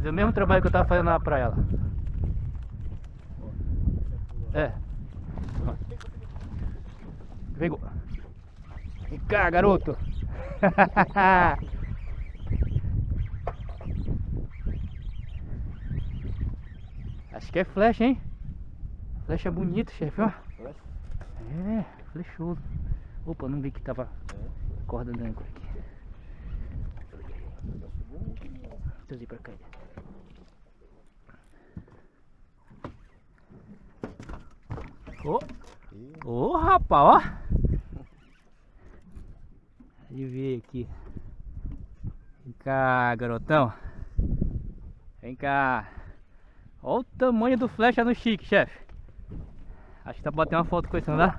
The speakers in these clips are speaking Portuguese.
Fazer o mesmo trabalho que eu tava fazendo na praia lá. É. Pegou. Vem cá, garoto. Acho que é flecha, hein? Flecha bonita, chefe, ó. É, flechoso. Opa, não vi que tava corda da âncora aqui. Trazer pra cá. Ô, rapaz, ó. Deixa eu ver aqui. Vem cá, garotão. Vem cá. Olha o tamanho do flecha no chique, chefe. Acho que dá pra bater uma foto com esse, não dá?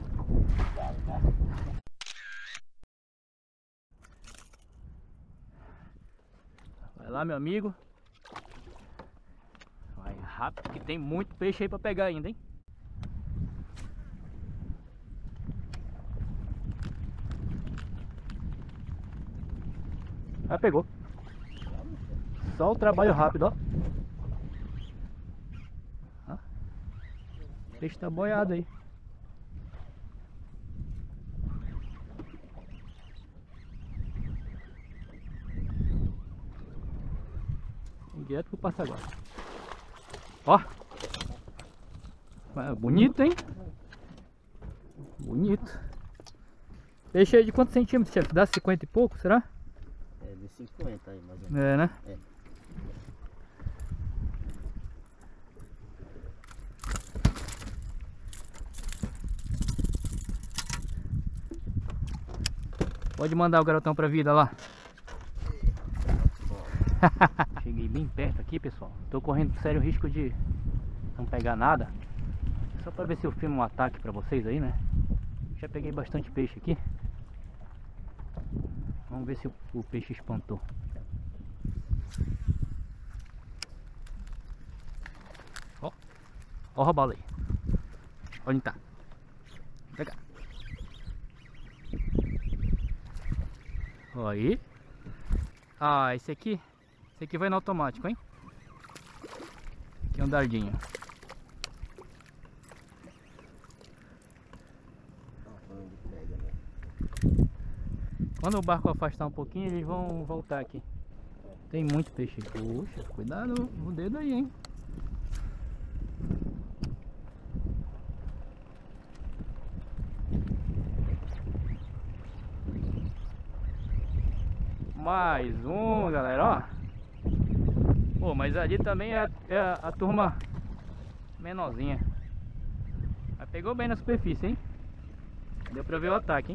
Vai lá, meu amigo. Vai rápido que tem muito peixe aí pra pegar ainda, hein? Ah, pegou. Só o trabalho rápido, ó. O peixe tá boiado aí. Direto pro Passaguá. Ó. Bonito, hein? Bonito. Peixe aí de quantos centímetros, chefe? Dá 50 e pouco, será? É de 50 aí, mais ou menos. É, né? É. Pode mandar o garotão pra vida lá. Cheguei bem perto aqui, pessoal. Tô correndo sério risco de não pegar nada. Só pra ver se eu filmo um ataque pra vocês aí, né? Já peguei bastante peixe aqui. Vamos ver se o peixe espantou. Ó, ó o robalo aí. Onde tá? Vem cá. Ó aí. Ah, esse aqui vai no automático, hein? Aqui é um dardinho. Quando o barco afastar um pouquinho, eles vão voltar aqui. Tem muito peixe. Poxa, cuidado no dedo aí, hein? Mais um, galera, ó. Pô, mas ali também é a turma menorzinha. Mas pegou bem na superfície, hein? Deu pra ver o ataque, hein?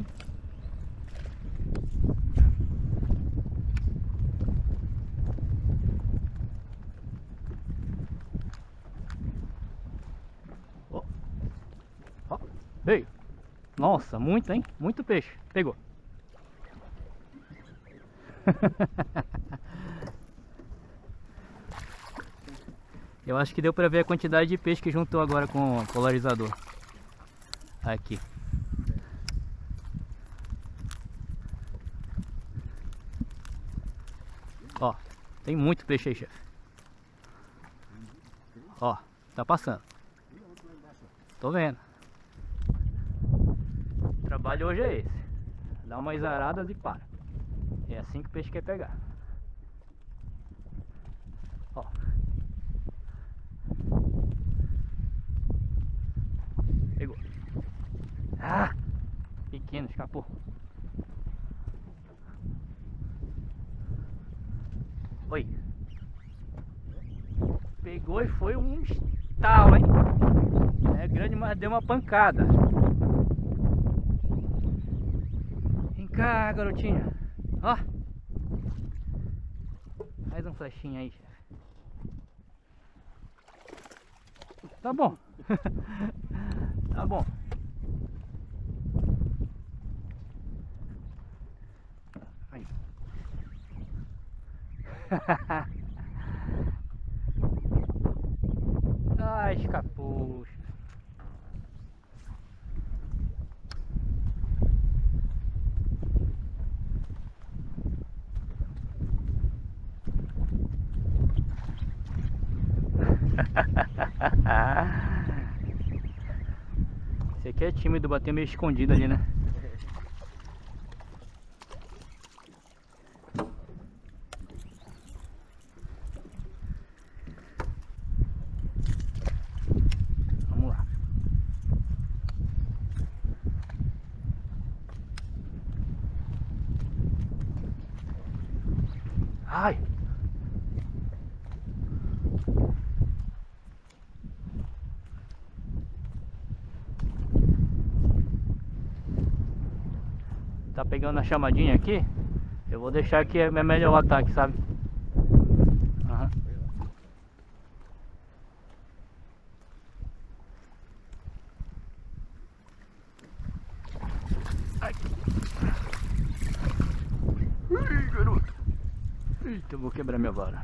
Ó. Ó. Veio. Nossa, muito, hein? Muito peixe. Pegou. Eu acho que deu pra ver a quantidade de peixe que juntou agora com o polarizador. Aqui. Ó, tem muito peixe aí, chefe. Ó, tá passando. Tô vendo. O trabalho hoje é esse. Dá umas aradas e para. É assim que o peixe quer pegar. Ó. Pegou. Ah! Pequeno, escapou. Oi. Pegou e foi um estalo, hein? É grande, mas deu uma pancada. Vem cá, garotinha. Ó. Mais um flechinho aí, chefe. Tá bom. Tá bom. Aí. Ai, escapou. aqui é tímido, bateu meio escondido ali, né? Vamos lá. Ai! Tá pegando a chamadinha aqui. Eu vou deixar aqui, é melhor o ataque, sabe? Aham. Ai. Ih, garoto. Eita, eu vou quebrar minha vara.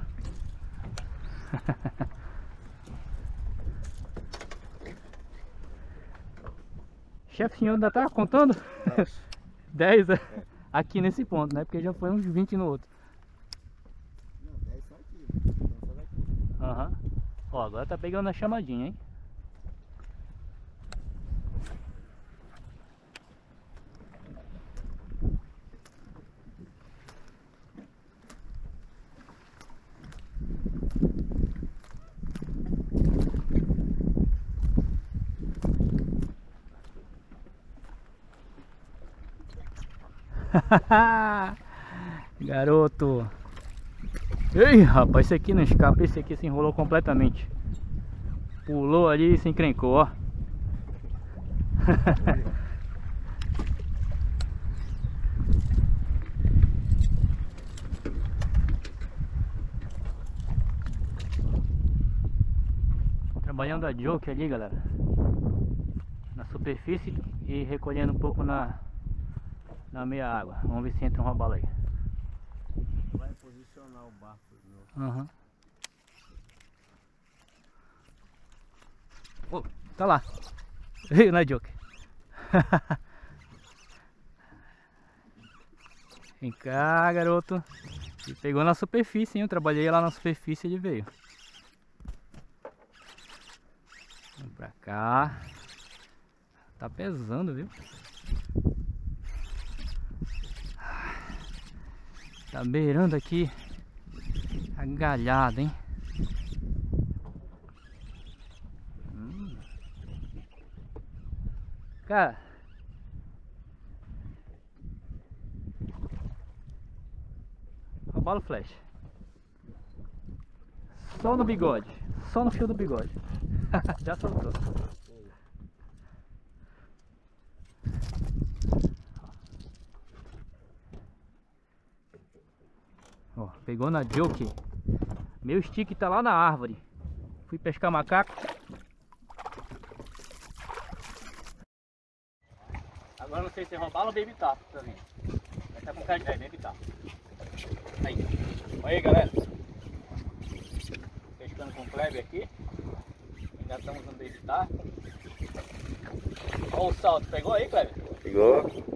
Chefe, senhor ainda tá contando? 10 aqui nesse ponto, né? Porque já foi uns 20 no outro. Não, 10 só aqui. Então só daqui. Aham. Ó, agora tá pegando a chamadinha, hein? Garoto. Ei, rapaz, esse aqui não escapa. Esse aqui se enrolou completamente. Pulou ali e se encrencou, ó. Trabalhando a joke ali, galera, na superfície e recolhendo um pouco na meia água. Vamos ver se entra um robalo aí. Vai posicionar o barco. Aham. Oh, tá lá. Veio na joke. Vem cá, garoto. E pegou na superfície, hein? Eu trabalhei lá na superfície e ele veio. Vem pra cá. Tá pesando, viu? Tá beirando aqui a galhada, hein? Cara, robalo flash. Só no bigode. Só no fio do bigode. Já soltou. Ó, pegou na joke. Meu stick tá lá na árvore. Fui pescar macaco. Agora não sei se é robalo ou baby tarp também. Vai estar com cara de baby tarp. Aí. Olha aí, galera. Pescando com o Kleber aqui. Ainda estamos no baby tarp. Olha o salto. Pegou aí, Kleber? Pegou.